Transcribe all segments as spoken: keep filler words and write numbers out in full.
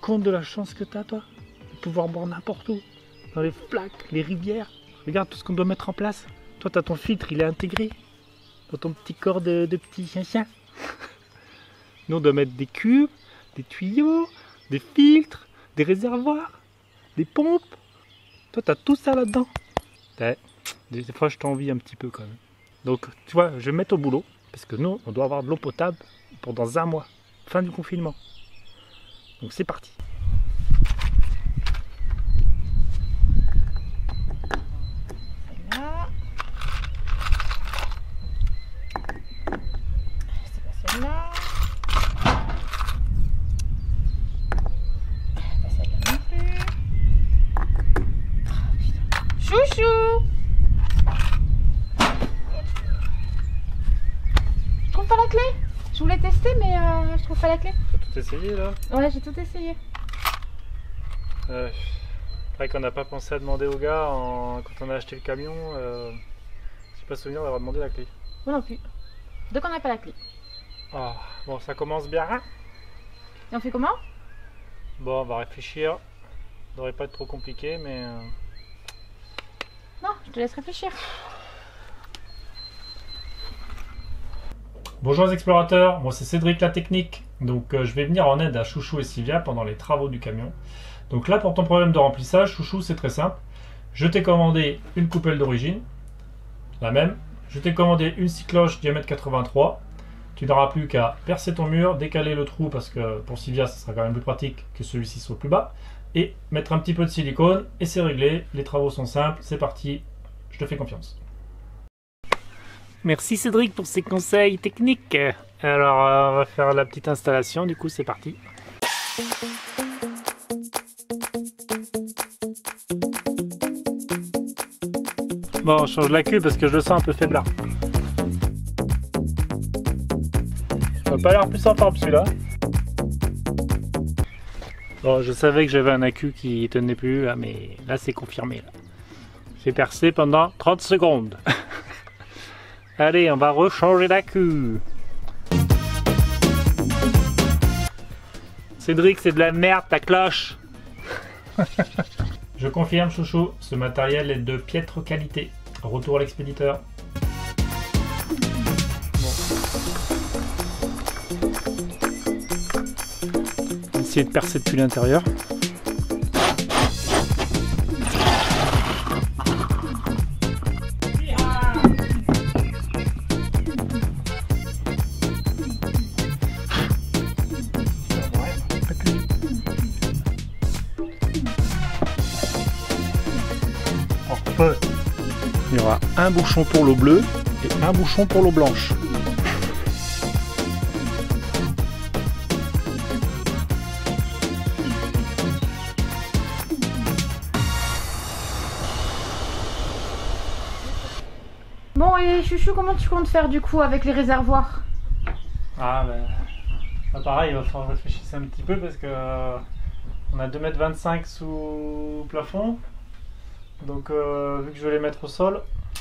compte de la chance que t'as, toi, de pouvoir boire n'importe où, dans les flaques, les rivières. Regarde tout ce qu'on doit mettre en place. Toi, t'as ton filtre, il est intégré dans ton petit corps de, de petit chien-chien. Nous, on doit mettre des cubes, des tuyaux, des filtres, des réservoirs, des pompes. Toi, t'as tout ça là-dedans. Des fois, je t'envie un petit peu quand même. Donc, tu vois, je vais me mettre au boulot. Parce que nous, on doit avoir de l'eau potable pendant un mois. Fin du confinement. Donc, c'est parti. Celle-là. C'est pas celle-là. Pas celle-là non plus. Chouchou! Je trouve pas la clé. Je voulais tester mais euh, je trouve pas la clé. T'as tout essayé là? Ouais, j'ai tout essayé. Euh, c'est vrai qu'on n'a pas pensé à demander au gars en... quand on a acheté le camion. Euh... J'ai pas souvenir d'avoir demandé la clé. Moi non plus. Donc on n'a pas la clé. Oh, bon, ça commence bien. Hein? Et on fait comment? Bon, on va réfléchir. Ça devrait pas être trop compliqué, mais. Euh... Non, je te laisse réfléchir. Bonjour les explorateurs, moi c'est Cédric la technique. Donc euh, je vais venir en aide à Chouchou et Sylvia pendant les travaux du camion. Donc là pour ton problème de remplissage, Chouchou, c'est très simple. Je t'ai commandé une coupelle d'origine, la même. Je t'ai commandé une scie cloche diamètre quatre-vingt-trois. Tu n'auras plus qu'à percer ton mur, décaler le trou parce que pour Sylvia ça sera quand même plus pratique que celui-ci soit plus bas. Et mettre un petit peu de silicone et c'est réglé. Les travaux sont simples, c'est parti, je te fais confiance. Merci Cédric pour ces conseils techniques. Alors euh, on va faire la petite installation, du coup c'est parti. Bon, on change la queue parce que je le sens un peu faiblard. Ça n'a pas l'air plus en forme celui-là. Bon, je savais que j'avais un accu qui tenait plus là, mais là c'est confirmé. Là. J'ai percé pendant trente secondes. Allez, on va rechanger la queue. Cédric, c'est de la merde ta cloche. Je confirme, Chouchou, ce matériel est de piètre qualité. Retour à l'expéditeur. Bon. On va essayer de percer depuis l'intérieur. Il y aura un bouchon pour l'eau bleue et un bouchon pour l'eau blanche. Bon et Chouchou, comment tu comptes faire du coup avec les réservoirs? Ah ben, bah, pareil, il va falloir réfléchir un petit peu parce que euh, on a deux mètres vingt-cinq sous plafond. Donc euh, vu que je vais les mettre au sol,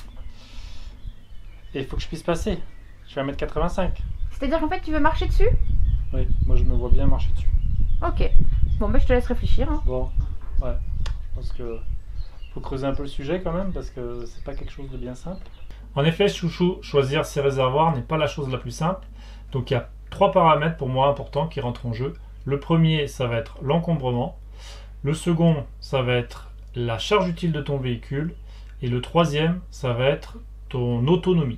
et il faut que je puisse passer. Je vais à un mètre quatre-vingt-cinq. C'est-à-dire qu'en fait tu veux marcher dessus? Oui, moi je me vois bien marcher dessus. Ok. Bon bah je te laisse réfléchir. Hein. Bon, ouais. Je pense que faut creuser un peu le sujet quand même parce que c'est pas quelque chose de bien simple. En effet, Chouchou, choisir ses réservoirs n'est pas la chose la plus simple. Donc il y a trois paramètres pour moi importants qui rentrent en jeu. Le premier, ça va être l'encombrement. Le second, ça va être la charge utile de ton véhicule. Et le troisième, ça va être ton autonomie.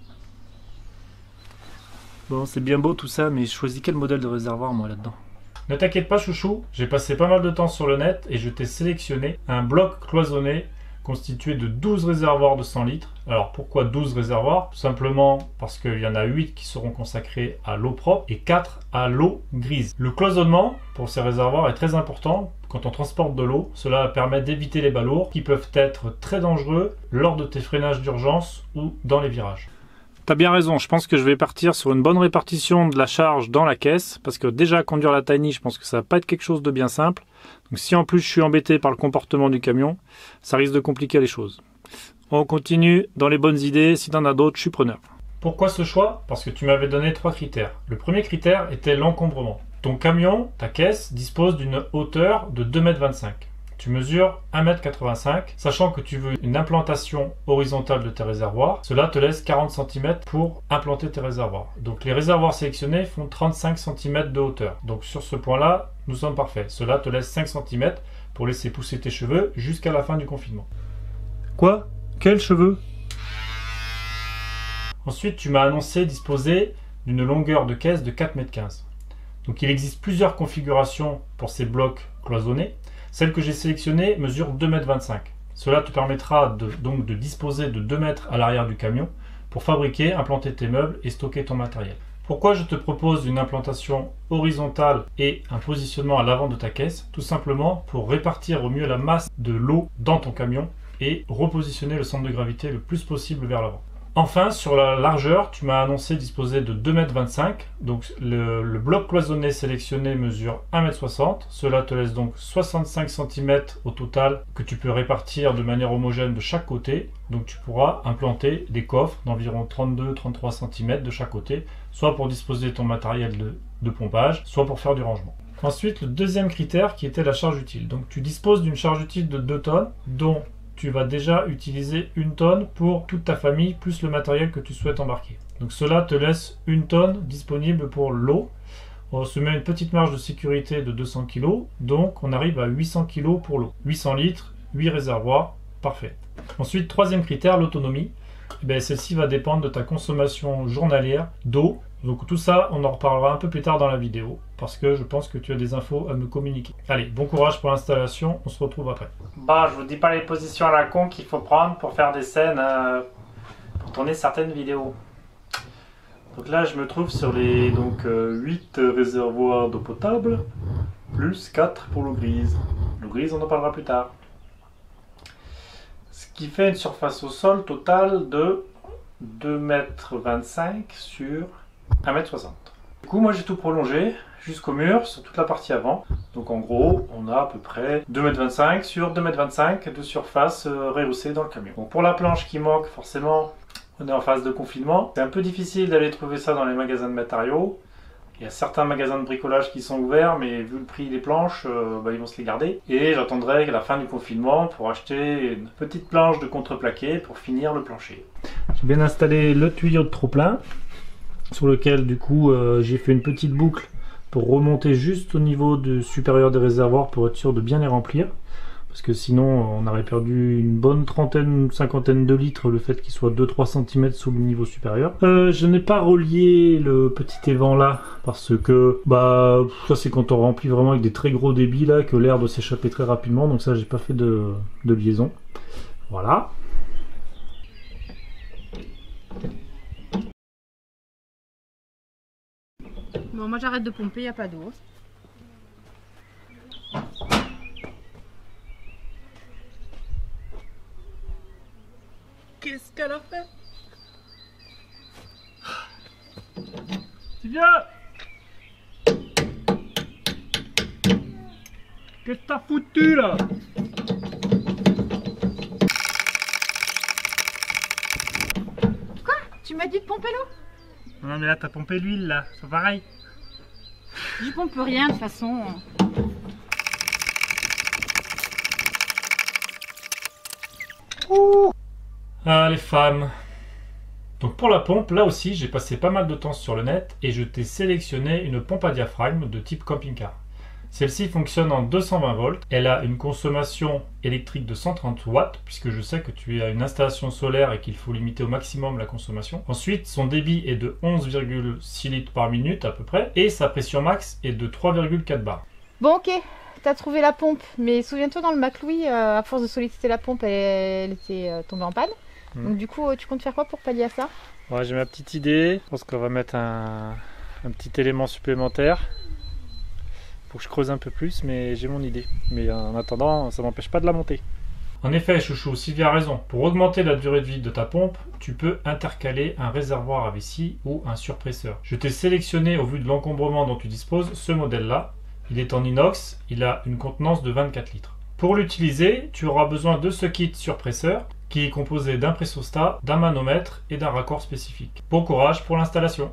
Bon, c'est bien beau tout ça, mais je choisis quel modèle de réservoir moi là-dedans? Ne t'inquiète pas Chouchou, j'ai passé pas mal de temps sur le net et je t'ai sélectionné un bloc cloisonné constitué de douze réservoirs de cent litres. Alors pourquoi douze réservoirs? Tout simplement parce qu'il y en a huit qui seront consacrés à l'eau propre et quatre à l'eau grise. Le cloisonnement pour ces réservoirs est très important quand on transporte de l'eau. Cela permet d'éviter les balourds qui peuvent être très dangereux lors de tes freinages d'urgence ou dans les virages. T'as bien raison, je pense que je vais partir sur une bonne répartition de la charge dans la caisse, parce que déjà conduire la Tiny, je pense que ça va pas être quelque chose de bien simple. Donc si en plus je suis embêté par le comportement du camion, ça risque de compliquer les choses. On continue dans les bonnes idées, si t'en as d'autres, je suis preneur. Pourquoi ce choix? Parce que tu m'avais donné trois critères. Le premier critère était l'encombrement. Ton camion, ta caisse, dispose d'une hauteur de deux mètres vingt-cinq. Tu mesures un mètre quatre-vingt-cinq, sachant que tu veux une implantation horizontale de tes réservoirs. Cela te laisse quarante centimètres pour implanter tes réservoirs. Donc les réservoirs sélectionnés font trente-cinq centimètres de hauteur. Donc sur ce point-là, nous sommes parfaits. Cela te laisse cinq centimètres pour laisser pousser tes cheveux jusqu'à la fin du confinement. Quoi? Quels cheveux? Ensuite, tu m'as annoncé disposer d'une longueur de caisse de quatre mètres quinze. Donc il existe plusieurs configurations pour ces blocs cloisonnés. Celle que j'ai sélectionnée mesure deux mètres vingt-cinq. Cela te permettra de, donc de disposer de deux mètres à l'arrière du camion pour fabriquer, implanter tes meubles et stocker ton matériel. Pourquoi je te propose une implantation horizontale et un positionnement à l'avant de ta caisse? Tout simplement pour répartir au mieux la masse de l'eau dans ton camion et repositionner le centre de gravité le plus possible vers l'avant. Enfin, sur la largeur, tu m'as annoncé disposer de deux mètres vingt-cinq. Donc le, le bloc cloisonné sélectionné mesure un mètre soixante. Cela te laisse donc soixante-cinq centimètres au total que tu peux répartir de manière homogène de chaque côté. Donc tu pourras implanter des coffres d'environ trente-deux à trente-trois centimètres de chaque côté, soit pour disposer de ton matériel de, de pompage, soit pour faire du rangement. Ensuite, le deuxième critère qui était la charge utile. Donc tu disposes d'une charge utile de deux tonnes, dont tu vas déjà utiliser une tonne pour toute ta famille, plus le matériel que tu souhaites embarquer. Donc cela te laisse une tonne disponible pour l'eau. On se met une petite marge de sécurité de deux cents kilos, donc on arrive à huit cents kilos pour l'eau. huit cents litres, huit réservoirs, parfait. Ensuite, troisième critère, l'autonomie. Eh celle-ci va dépendre de ta consommation journalière d'eau. Donc tout ça, on en reparlera un peu plus tard dans la vidéo, parce que je pense que tu as des infos à me communiquer. Allez, bon courage pour l'installation, on se retrouve après. Bah, je vous dis pas les positions à la con qu'il faut prendre pour faire des scènes, euh, pour tourner certaines vidéos. Donc là, je me trouve sur les donc, euh, huit réservoirs d'eau potable, plus quatre pour l'eau grise. L'eau grise, on en parlera plus tard. Ce qui fait une surface au sol totale de deux mètres vingt-cinq sur un mètre soixante. Du coup, moi j'ai tout prolongé jusqu'au mur sur toute la partie avant. Donc en gros, on a à peu près deux mètres vingt-cinq sur deux mètres vingt-cinq de surface euh, rehaussée dans le camion. Donc pour la planche qui manque, forcément, on est en phase de confinement. C'est un peu difficile d'aller trouver ça dans les magasins de matériaux. Il y a certains magasins de bricolage qui sont ouverts, mais vu le prix des planches, euh, bah, ils vont se les garder. Et j'attendrai la fin du confinement pour acheter une petite planche de contreplaqué pour finir le plancher. J'ai bien installé le tuyau de trop-plein, sur lequel du coup euh, j'ai fait une petite boucle pour remonter juste au niveau du supérieur des réservoirs pour être sûr de bien les remplir. Parce que sinon on aurait perdu une bonne trentaine, une cinquantaine de litres, le fait qu'il soit deux à trois centimètres sous le niveau supérieur. Euh, je n'ai pas relié le petit évent là, parce que bah ça c'est quand on remplit vraiment avec des très gros débits là, que l'air doit s'échapper très rapidement, donc ça j'ai pas fait de, de liaison. Voilà. Bon, moi j'arrête de pomper, il n'y a pas d'eau. Qu'est-ce qu'elle a fait? Sylvia! Qu'est-ce que t'as foutu là? Quoi? Tu m'as dit de pomper l'eau? Non mais là t'as pompé l'huile là, c'est pareil. Je pompe rien de toute façon. Ouh. Ah les femmes. Donc pour la pompe, là aussi j'ai passé pas mal de temps sur le net et je t'ai sélectionné une pompe à diaphragme de type camping-car. Celle-ci fonctionne en deux cent vingt volts, elle a une consommation électrique de cent trente watts, puisque je sais que tu as une installation solaire et qu'il faut limiter au maximum la consommation. Ensuite, son débit est de onze virgule six litres par minute à peu près, et sa pression max est de trois virgule quatre bars. Bon ok, t'as trouvé la pompe, mais souviens-toi dans le Maclouis, euh, à force de solliciter la pompe, elle, elle était euh, tombée en panne. Mmh. Donc du coup, euh, tu comptes faire quoi pour pallier à ça? Ouais, j'ai ma petite idée, je pense qu'on va mettre un, un petit élément supplémentaire. Faut que je creuse un peu plus, mais j'ai mon idée. Mais en attendant, ça m'empêche pas de la monter. En effet, chouchou, Sylvie a raison. Pour augmenter la durée de vie de ta pompe, tu peux intercaler un réservoir à vessie ou un surpresseur. Je t'ai sélectionné, au vu de l'encombrement dont tu disposes, ce modèle-là. Il est en inox, il a une contenance de vingt-quatre litres. Pour l'utiliser, tu auras besoin de ce kit surpresseur, qui est composé d'un pressostat, d'un manomètre et d'un raccord spécifique. Bon courage pour l'installation.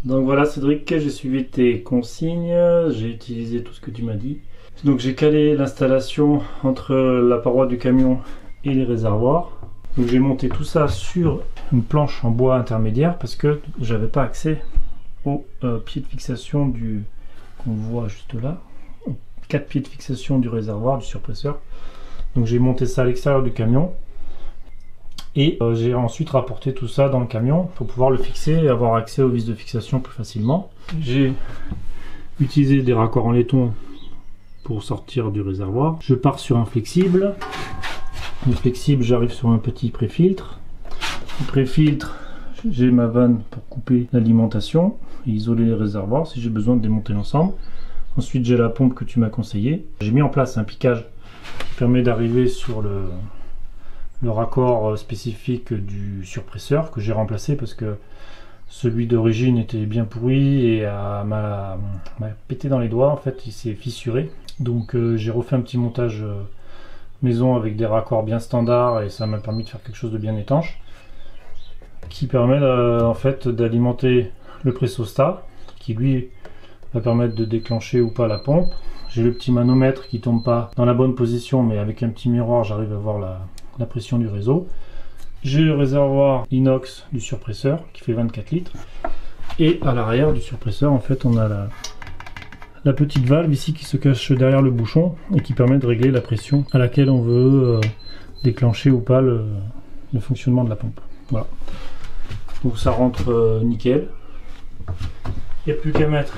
Donc voilà Cédric, j'ai suivi tes consignes, j'ai utilisé tout ce que tu m'as dit. Donc j'ai calé l'installation entre la paroi du camion et les réservoirs. Donc j'ai monté tout ça sur une planche en bois intermédiaire parce que j'avais pas accès au euh, pied de fixation du qu'on voit juste là. Quatre pieds de fixation du réservoir, du surpresseur. Donc j'ai monté ça à l'extérieur du camion. Et euh, j'ai ensuite rapporté tout ça dans le camion pour pouvoir le fixer et avoir accès aux vis de fixation plus facilement. J'ai utilisé des raccords en laiton pour sortir du réservoir. Je pars sur un flexible. Le flexible, j'arrive sur un petit pré-filtre. Le pré-filtre, j'ai ma vanne pour couper l'alimentation et isoler les réservoirs si j'ai besoin de démonter l'ensemble. Ensuite, j'ai la pompe que tu m'as conseillé. J'ai mis en place un piquage qui permet d'arriver sur le le raccord spécifique du surpresseur que j'ai remplacé parce que celui d'origine était bien pourri et m'a pété dans les doigts, en fait il s'est fissuré, donc euh, j'ai refait un petit montage euh, maison avec des raccords bien standards et ça m'a permis de faire quelque chose de bien étanche qui permet euh, en fait d'alimenter le pressostat qui lui va permettre de déclencher ou pas la pompe. J'ai le petit manomètre qui tombe pas dans la bonne position, mais avec un petit miroir j'arrive à voir la la pression du réseau. J'ai le réservoir inox du surpresseur qui fait vingt-quatre litres et à l'arrière du surpresseur en fait on a la, la petite valve ici qui se cache derrière le bouchon et qui permet de régler la pression à laquelle on veut euh, déclencher ou pas le, le fonctionnement de la pompe. Voilà, donc ça rentre euh, nickel. Il n'y a plus qu'à mettre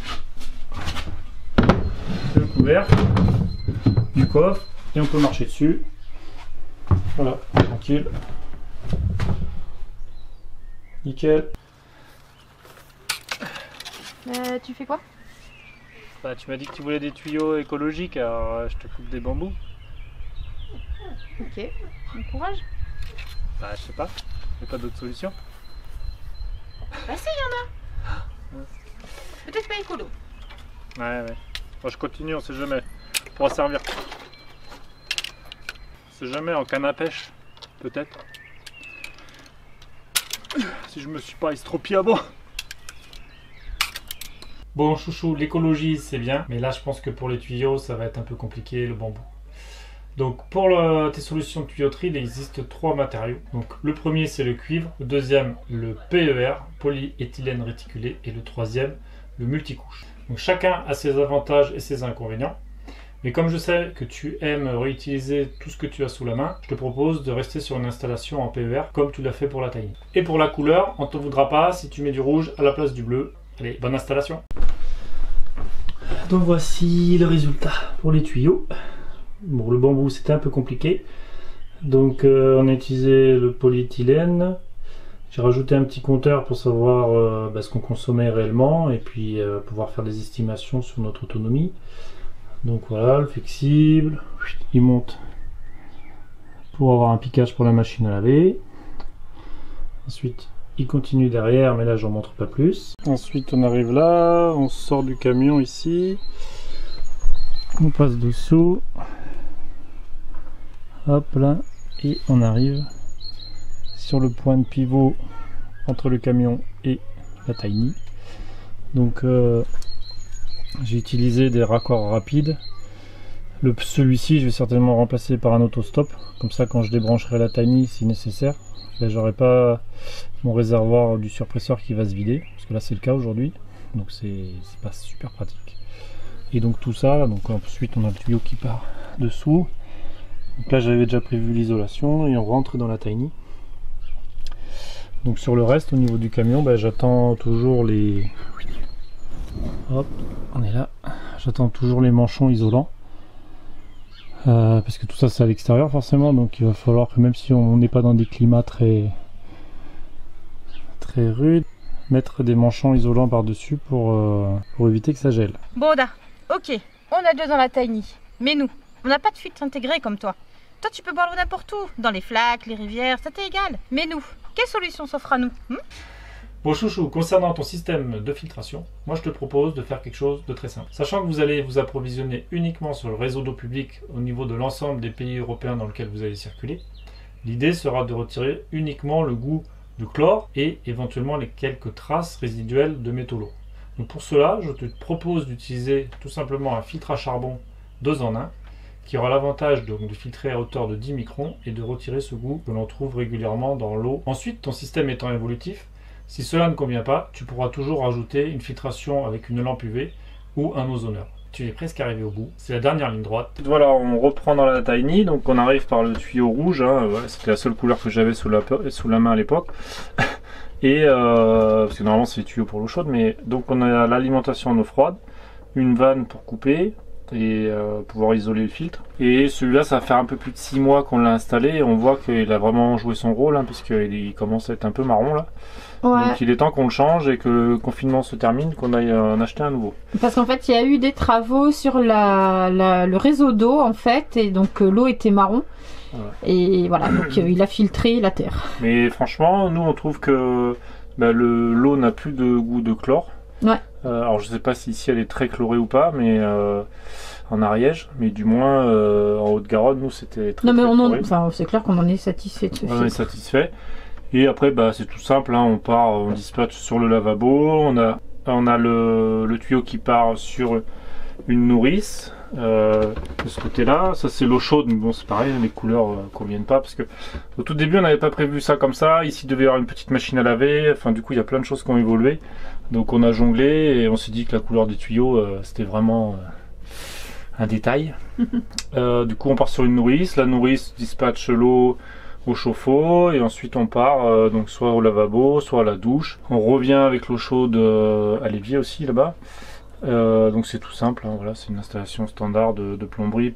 le couvercle du coffre et on peut marcher dessus. Voilà, tranquille. Nickel. Euh, tu fais quoi? Bah, tu m'as dit que tu voulais des tuyaux écologiques, alors euh, je te coupe des bambous. Ok, bon courage. Bah, je sais pas, il n'y a pas d'autre solution. Bah si, il y en a. Peut-être pas écolo. Ouais, ouais. Bon, je continue, on sait jamais. Pour en servir. On sait jamais, en canne à pêche, peut-être. Si je me suis pas estropié avant. Bon, chouchou, l'écologie c'est bien, mais là je pense que pour les tuyaux ça va être un peu compliqué, le bambou. Donc pour le, tes solutions de tuyauterie, il existe trois matériaux. Donc le premier c'est le cuivre, le deuxième le P E R, polyéthylène réticulé, et le troisième le multicouche. Donc chacun a ses avantages et ses inconvénients. Mais comme je sais que tu aimes réutiliser tout ce que tu as sous la main, je te propose de rester sur une installation en P E R comme tu l'as fait pour la taille. Et pour la couleur, on ne te voudra pas si tu mets du rouge à la place du bleu. Allez, bonne installation. Donc voici le résultat pour les tuyaux. Bon, le bambou c'était un peu compliqué. Donc euh, on a utilisé le polyéthylène. J'ai rajouté un petit compteur pour savoir euh, bah, ce qu'on consommait réellement et puis euh, pouvoir faire des estimations sur notre autonomie. Donc voilà, le flexible, il monte pour avoir un piquage pour la machine à laver. Ensuite, il continue derrière, mais là j'en montre pas plus. Ensuite, on arrive là, on sort du camion ici, on passe dessous, hop là, et on arrive sur le point de pivot entre le camion et la Tiny. Donc euh, j'ai utilisé des raccords rapides. Celui-ci, je vais certainement remplacer par un autostop. Comme ça, quand je débrancherai la Tiny, si nécessaire, là, j'aurai pas mon réservoir du surpresseur qui va se vider. Parce que là, c'est le cas aujourd'hui. Donc, c'est pas super pratique. Et donc, tout ça, donc ensuite, on a le tuyau qui part dessous. Donc là, j'avais déjà prévu l'isolation et on rentre dans la Tiny. Donc, sur le reste, au niveau du camion, ben, j'attends toujours les... Hop, on est là. J'attends toujours les manchons isolants. Euh, parce que tout ça c'est à l'extérieur forcément, donc il va falloir que même si on n'est pas dans des climats très très rudes, mettre des manchons isolants par dessus pour, euh, pour éviter que ça gèle. Boda, ok, on a deux dans la Tiny, mais nous, on n'a pas de fuite intégrée comme toi. Toi tu peux boire l'eau n'importe où, dans les flaques, les rivières, ça t'est égal. Mais nous, quelle solution s'offre à nous hmm? Bon chouchou, concernant ton système de filtration, moi je te propose de faire quelque chose de très simple. Sachant que vous allez vous approvisionner uniquement sur le réseau d'eau publique au niveau de l'ensemble des pays européens dans lesquels vous allez circuler, l'idée sera de retirer uniquement le goût de chlore et éventuellement les quelques traces résiduelles de métaux lourds. Donc pour cela, je te propose d'utiliser tout simplement un filtre à charbon deux en un qui aura l'avantage de, de filtrer à hauteur de dix microns et de retirer ce goût que l'on trouve régulièrement dans l'eau. Ensuite, ton système étant évolutif, si cela ne convient pas, tu pourras toujours rajouter une filtration avec une lampe U V ou un ozoneur. Tu es presque arrivé au bout, c'est la dernière ligne droite. Voilà, on reprend dans la Tiny, donc on arrive par le tuyau rouge, hein. Voilà, c'était la seule couleur que j'avais sous la, sous la main à l'époque. Et euh, parce que normalement c'est les tuyaux pour l'eau chaude, mais donc on a l'alimentation en eau froide, une vanne pour couper et euh, pouvoir isoler le filtre. Et celui-là, ça va faire un peu plus de six mois qu'on l'a installé et on voit qu'il a vraiment joué son rôle, hein, puisqu'il il commence à être un peu marron là. Ouais. Donc il est temps qu'on le change et que le confinement se termine, qu'on aille en acheter un nouveau. Parce qu'en fait, il y a eu des travaux sur la, la, le réseau d'eau en fait, et donc euh, l'eau était marron. Voilà. Et voilà, donc euh, il a filtré la terre. Mais franchement, nous on trouve que bah, l'eau n'a plus de goût de chlore. Ouais. Euh, alors je sais pas si ici elle est très chlorée ou pas, mais euh, en Ariège, mais du moins euh, en Haute-Garonne, nous c'était très, non, mais très on chloré. En, enfin, c'est clair qu'on en est satisfait de ce On est satisfait. Et après, bah, c'est tout simple, hein, on part, on dispatche sur le lavabo, on a, on a le, le tuyau qui part sur une nourrice, euh, de ce côté-là. Ça c'est l'eau chaude, mais bon c'est pareil, les couleurs euh, conviennent pas, parce que au tout début on n'avait pas prévu ça comme ça. Ici il devait y avoir une petite machine à laver, enfin du coup il y a plein de choses qui ont évolué. Donc on a jonglé et on s'est dit que la couleur des tuyaux euh, c'était vraiment euh, un détail. euh, du coup on part sur une nourrice, la nourrice dispatche l'eau au chauffe-eau et ensuite on part euh, donc soit au lavabo, soit à la douche. On revient avec l'eau chaude euh, à l'évier aussi là-bas. Euh, donc c'est tout simple, hein, voilà, c'est une installation standard de, de plomberie.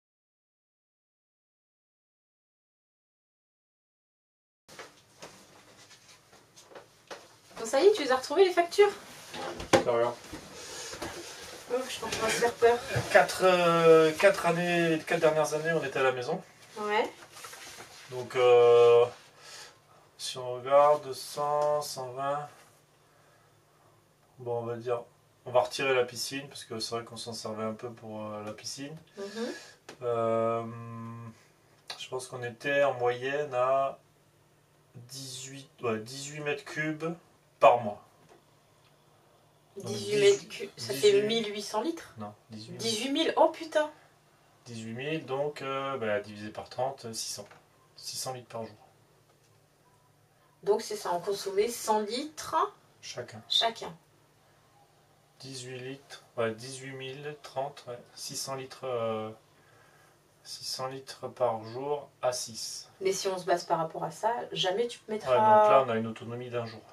Bon, ça y est, tu les as retrouvées les factures? Ça regarde. Oh, je pense qu'on va se faire peur. Quatre, euh, quatre années, quatre dernières années on était à la maison. Ouais. Donc euh, si on regarde cent, cent vingt, bon on va dire, on va retirer la piscine parce que c'est vrai qu'on s'en servait un peu pour euh, la piscine. Mm-hmm. euh, je pense qu'on était en moyenne à dix-huit, ouais, dix-huit mètres cubes par mois. dix-huit mètres cubes, ça dix-huit... fait mille huit cents litres? Non, dix-huit mille. dix-huit mille, oh putain! dix-huit mille, donc euh, bah, divisé par trente, six cents. six cents litres par jour. Donc c'est ça, on consommait cent litres chacun. Chacun. dix-huit litres, ouais, dix-huit mille, trente, ouais, six cents litres, euh, six cents litres par jour à six. Mais si on se base par rapport à ça, jamais tu mettras... Ouais, donc là on a une autonomie d'un jour.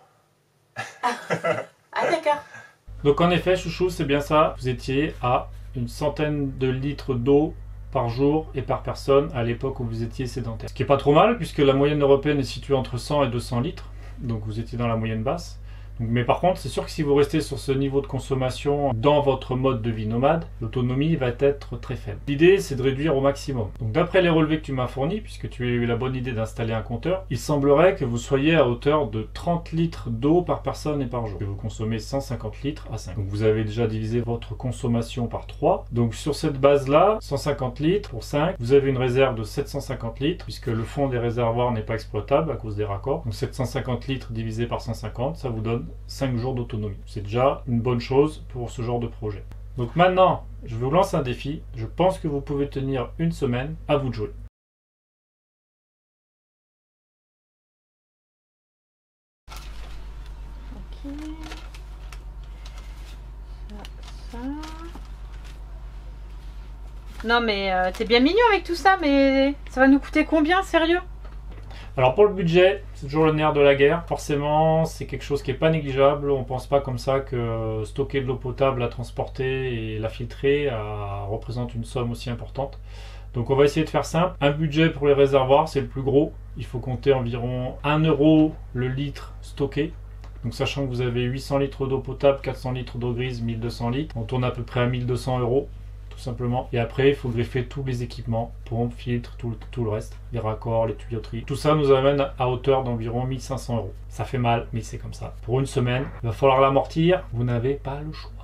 Ah d'accord. Donc en effet, chouchou, c'est bien ça, vous étiez à une centaine de litres d'eau par jour et par personne à l'époque où vous étiez sédentaire. Ce qui n'est pas trop mal puisque la moyenne européenne est située entre cent et deux cents litres, donc vous étiez dans la moyenne basse. Donc, mais par contre, c'est sûr que si vous restez sur ce niveau de consommation dans votre mode de vie nomade, l'autonomie va être très faible. L'idée, c'est de réduire au maximum. Donc d'après les relevés que tu m'as fournis, puisque tu as eu la bonne idée d'installer un compteur, il semblerait que vous soyez à hauteur de trente litres d'eau par personne et par jour. Que vous consommez cent cinquante litres à cinq. Donc vous avez déjà divisé votre consommation par trois. Donc sur cette base-là, cent cinquante litres pour cinq, vous avez une réserve de sept cent cinquante litres, puisque le fond des réservoirs n'est pas exploitable à cause des raccords. Donc sept cent cinquante litres divisé par cent cinquante, ça vous donne cinq jours d'autonomie. C'est déjà une bonne chose pour ce genre de projet. Donc maintenant, je vous lance un défi. Je pense que vous pouvez tenir une semaine. À vous de jouer. Ok. Ça, ça. Non mais euh, t'es bien mignon avec tout ça, mais ça va nous coûter combien, sérieux? Alors pour le budget, c'est toujours le nerf de la guerre. Forcément, c'est quelque chose qui n'est pas négligeable. On ne pense pas comme ça que stocker de l'eau potable, la transporter et la filtrer euh, représente une somme aussi importante. Donc on va essayer de faire simple. Un budget pour les réservoirs, c'est le plus gros. Il faut compter environ un euro le litre stocké. Donc sachant que vous avez huit cents litres d'eau potable, quatre cents litres d'eau grise, mille deux cents litres, on tourne à peu près à mille deux cents euros. Tout simplement. Et après, il faut greffer tous les équipements, pompe, filtre, tout, tout le reste, les raccords, les tuyauteries. Tout ça nous amène à hauteur d'environ mille cinq cents euros. Ça fait mal, mais c'est comme ça. Pour une semaine, il va falloir l'amortir. Vous n'avez pas le choix.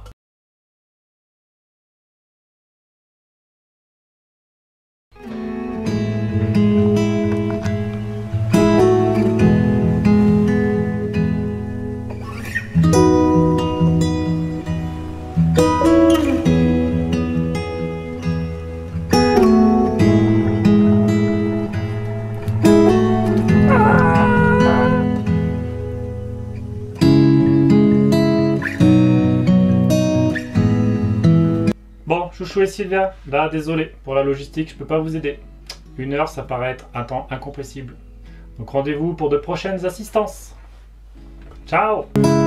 Chouchou et Sylvia, là désolé pour la logistique, je peux pas vous aider. Une heure, ça paraît être un temps incompressible. Donc rendez-vous pour de prochaines assistances. Ciao.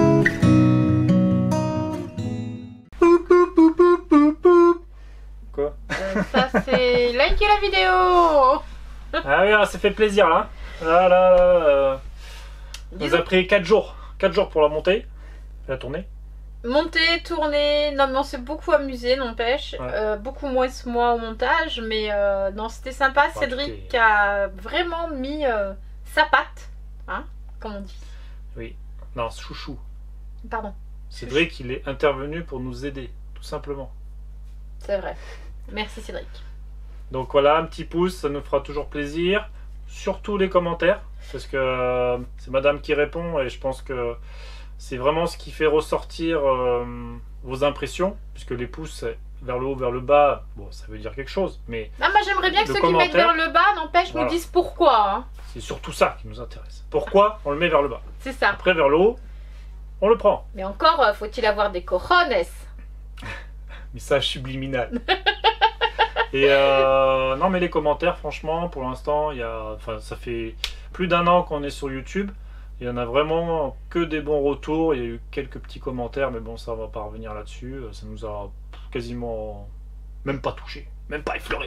Quoi? Euh, ça c'est liker la vidéo. Ah oui, ça fait plaisir là. Là, là, là. Euh... Ça nous a Disons- pris quatre jours. quatre jours pour la monter. La tourner. Monter, tourner, non mais on s'est beaucoup amusé, n'empêche. Ouais. Euh, beaucoup moins ce mois au montage, mais euh, non, c'était sympa. Bah, Cédric c'était- a vraiment mis euh, sa patte, hein, comme on dit. Oui. Non, chouchou. Pardon, Cédric, il est intervenu pour nous aider, tout simplement. c'est vrai. Merci Cédric. Donc voilà, un petit pouce, ça nous fera toujours plaisir. Surtout les commentaires, parce que euh, c'est madame qui répond et je pense que c'est vraiment ce qui fait ressortir euh, vos impressions, puisque les pouces vers le haut, vers le bas, bon, ça veut dire quelque chose, mais Ah, moi j'aimerais bien que Le ceux qui mettent vers commentaire. le bas, n'empêche, Voilà. nous disent pourquoi. Hein. c'est surtout ça qui nous intéresse. Pourquoi on le met vers le bas? C'est ça. Après, vers le haut, on le prend. Mais encore, euh, faut-il avoir des cojones? Message subliminal. Et euh, non, mais les commentaires, franchement, pour l'instant, il y a, enfin, ça fait plus d'un an qu'on est sur YouTube. Il y en a vraiment que des bons retours. Il y a eu quelques petits commentaires, mais bon, ça, on va pas revenir là-dessus. Ça nous a quasiment même pas touché, même pas effleuré.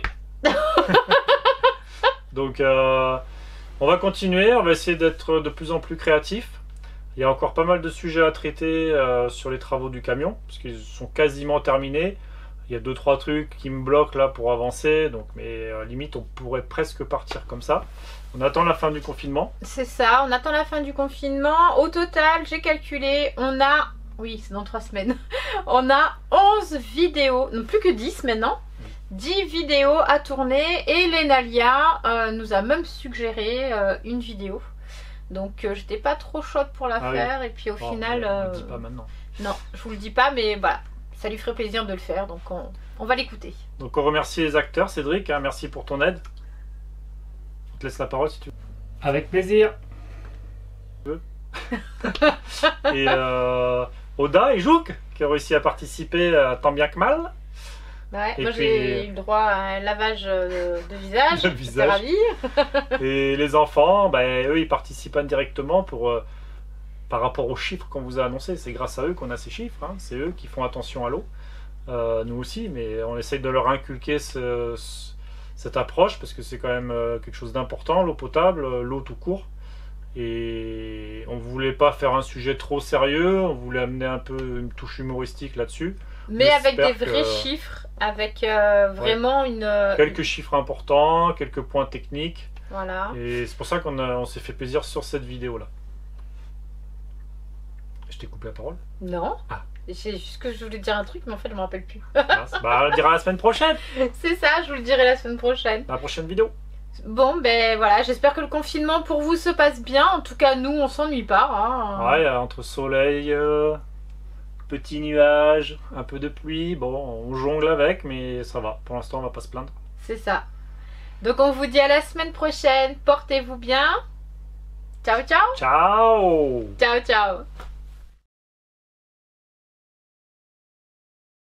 Donc, euh, on va continuer. On va essayer d'être de plus en plus créatif. Il y a encore pas mal de sujets à traiter euh, sur les travaux du camion, parce qu'ils sont quasiment terminés. Il y a deux trois trucs qui me bloquent là pour avancer, donc mais euh, limite on pourrait presque partir comme ça. On attend la fin du confinement. C'est ça, on attend la fin du confinement. Au total, j'ai calculé, on a, oui, c'est dans trois semaines, on a onze vidéos, non plus que dix maintenant, dix vidéos à tourner et Lenalia euh, nous a même suggéré euh, une vidéo. Donc euh, j'étais pas trop chaude pour la Ah oui. faire et puis au Bon, final, on euh, le dit pas maintenant. non, je vous le dis pas, mais voilà, ça lui ferait plaisir de le faire, donc on, on va l'écouter. Donc on remercie les acteurs, Cédric, hein, merci pour ton aide. On te laisse la parole si tu veux. Avec plaisir. Et euh, Oda et Jouk qui ont réussi à participer euh, tant bien que mal. Ouais, Et moi puis, j'ai eu le droit à un lavage euh, de visage, De j'étais visage. ravie. Et les enfants, ben, eux, ils participent indirectement pour, euh, par rapport aux chiffres qu'on vous a annoncés. C'est grâce à eux qu'on a ces chiffres. Hein. C'est eux qui font attention à l'eau. Euh, nous aussi, mais on essaye de leur inculquer ce, ce- cette approche parce que c'est quand même euh, quelque chose d'important, l'eau potable, euh, l'eau tout court. Et on voulait pas faire un sujet trop sérieux, on voulait amener un peu une touche humoristique là-dessus. Mais avec des J'espère vrais que- chiffres, avec euh, vraiment une... euh, Quelques chiffres importants, quelques points techniques. Voilà. Et c'est pour ça qu'on a- on s'est fait plaisir sur cette vidéo-là. Je t'ai coupé la parole. Non. Ah. C'est juste que je voulais dire un truc, mais en fait, je me rappelle plus. Ah, c'est- bah, on le dira la semaine prochaine, C'est ça, je vous le dirai la semaine prochaine. dans la prochaine vidéo. Bon, ben voilà, j'espère que le confinement pour vous se passe bien. En tout cas, nous, on s'ennuie pas. Hein. Ouais, euh, entre soleil, euh, petits nuages, un peu de pluie, bon, on jongle avec, mais ça va. Pour l'instant, on va pas se plaindre. C'est ça. Donc, on vous dit à la semaine prochaine. Portez-vous bien. Ciao, ciao. Ciao! Ciao, ciao.